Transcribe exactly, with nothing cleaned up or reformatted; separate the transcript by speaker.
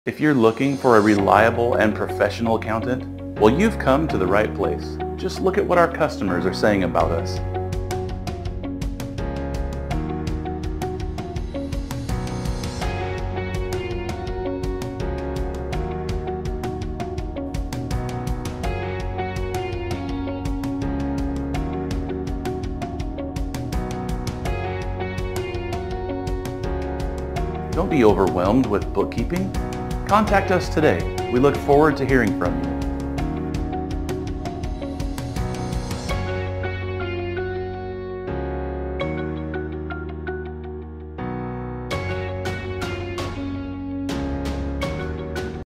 Speaker 1: If you're looking for a reliable and professional accountant, well, you've come to the right place. Just look at what our customers are saying about us. Don't be overwhelmed with bookkeeping. Contact us today. We look forward to hearing from you.